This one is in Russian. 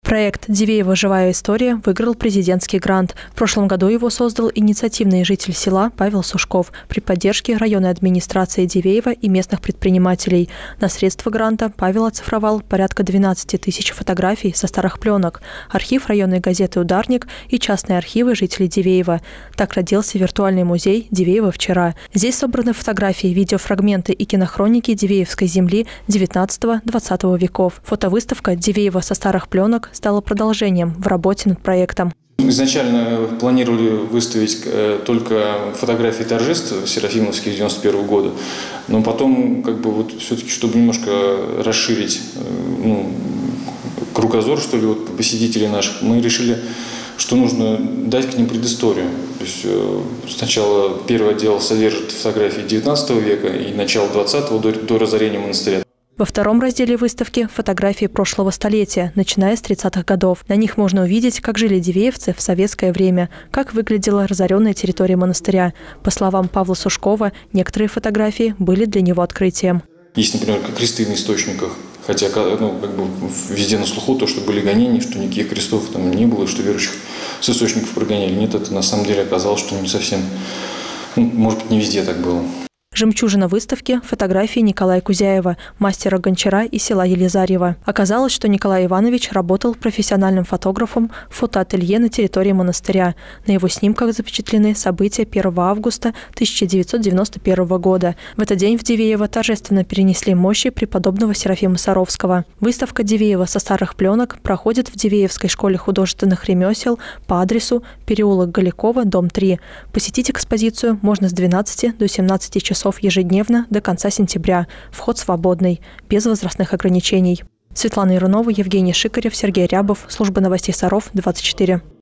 Проект «Дивеево. Живая история» выиграл президентский грант. В прошлом году его создал инициативный житель села Павел Сушков при поддержке районной администрации Дивеева и местных предпринимателей. На средства гранта Павел оцифровал порядка 12 тысяч фотографий со старых пленок, архив районной газеты «Ударник» и частные архивы жителей Дивеева. Так родился виртуальный музей «Дивеево вчера». Здесь собраны фотографии, видеофрагменты и кинохроники Дивеевской земли XIX-XX веков. Фотовыставка «Дивеево со старых пленок» стало продолжением в работе над проектом. Изначально планировали выставить только фотографии торжеств серафимовских 91 года, но потом, все-таки, чтобы немножко расширить кругозор, посетителей наших, мы решили, что нужно дать к ним предысторию. То есть сначала первый отдел содержит фотографии 19 века и начала 20-го до разорения монастыря. Во втором разделе выставки фотографии прошлого столетия, начиная с 30-х годов. На них можно увидеть, как жили дивеевцы в советское время, как выглядела разоренная территория монастыря. По словам Павла Сушкова, некоторые фотографии были для него открытием. Есть, например, кресты на источниках, хотя везде на слуху то, что были гонения, что никаких крестов там не было, что верующих с источников прогоняли. Нет, это на самом деле оказалось, что не совсем, может быть, не везде так было. Жемчужина выставки – фотографии Николая Кузяева, мастера-гончара из села Елизарьево. Оказалось, что Николай Иванович работал профессиональным фотографом в фотоателье на территории монастыря. На его снимках запечатлены события 1 августа 1991 года. В этот день в Дивеево торжественно перенесли мощи преподобного Серафима Саровского. Выставка «Дивеево со старых пленок» проходит в Дивеевской школе художественных ремесел по адресу переулок Голякова, дом 3. Посетить экспозицию можно с 12 до 17 часов ежедневно до конца сентября. Вход свободный, без возрастных ограничений. Светлана Ярунова, Евгений Шикарев, Сергей Рябов. Служба новостей Саров, 24.